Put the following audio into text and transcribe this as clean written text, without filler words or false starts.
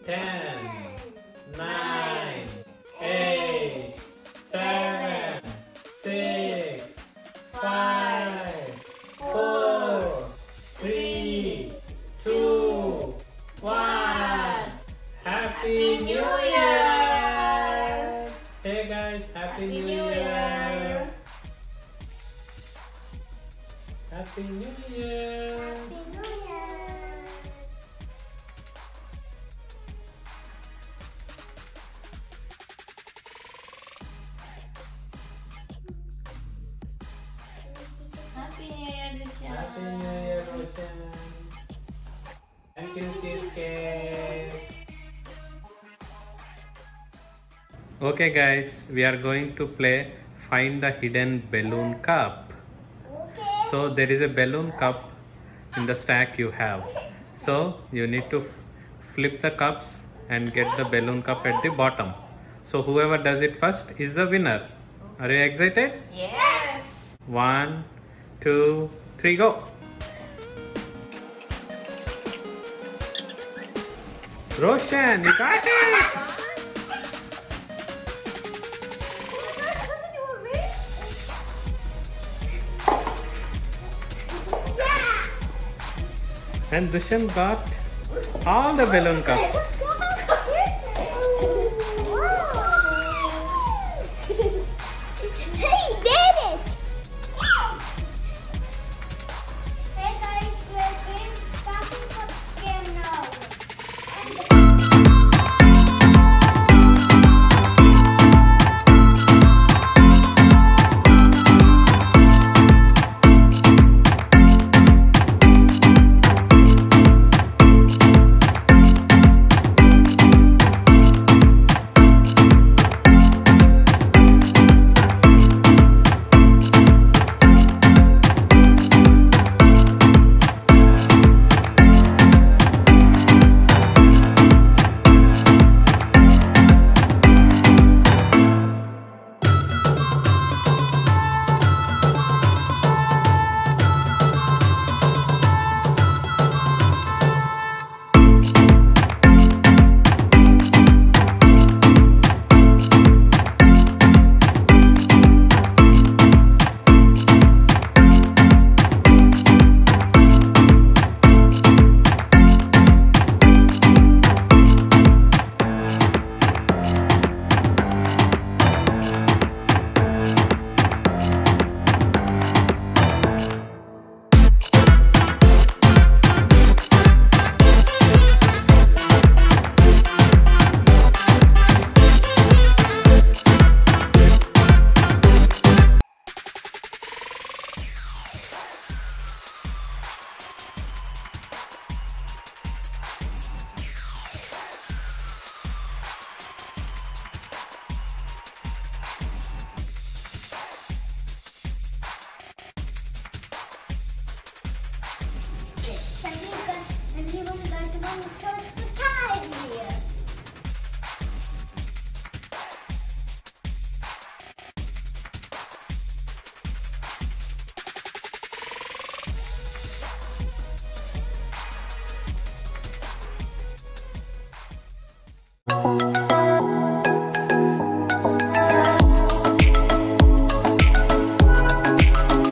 10, 9, 8, 7, 6, 5, 4, 3, 2, 1. Happy New Year! Hey guys, Happy New Year! Happy New Year! Happy New Year, Risha. Happy New Year, Roshan. Thank you, cheesecake. Okay guys, we are going to play Find the Hidden Balloon Cup. So there is a balloon cup in the stack you have. So you need to flip the cups and get the balloon cup at the bottom. So whoever does it first is the winner. Are you excited? Yes. 1, 2, 3, go. Roshan, you got it! And Dushan got all the balloon cups. He did it! Hey guys, we're starting for game now. And he was going to go first.